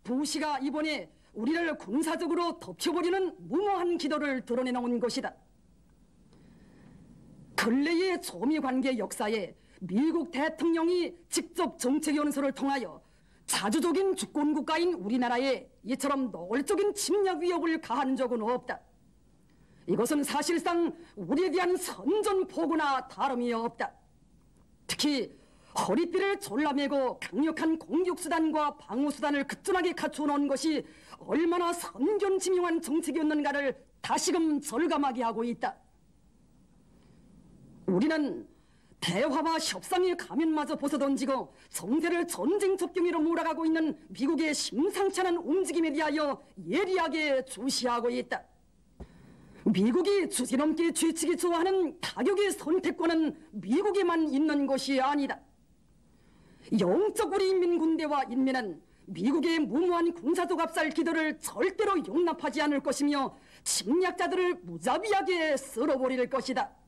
부시가 이번에 우리를 군사적으로 덮쳐버리는 무모한 기도를 드러내놓은 것이다. 근래의 조미 관계 역사에 미국 대통령이 직접 정책 연수를 통하여 자주적인 주권 국가인 우리나라에 이처럼 노골적인 침략 위협을 가한 적은 없다. 이것은 사실상 우리에 대한 선전포고나 다름이 없다. 특히 허리띠를 졸라매고 강력한 공격수단과 방어수단을 그쫀하게 갖추어 놓은 것이 얼마나 선견지명한 정책이었는가를 다시금 절감하게 하고 있다. 우리는 대화와 협상의 가면마저 벗어던지고 정세를 전쟁 적경으로 몰아가고 있는 미국의 심상치 않은 움직임에 대하여 예리하게 주시하고 있다. 미국이 주제넘게 쥐치기 좋아하는 타격의 선택권은 미국에만 있는 것이 아니다. 영적 우리 인민군대와 인민은 미국의 무모한 군사적 압살 기도를 절대로 용납하지 않을 것이며 침략자들을 무자비하게 쓸어버릴 것이다.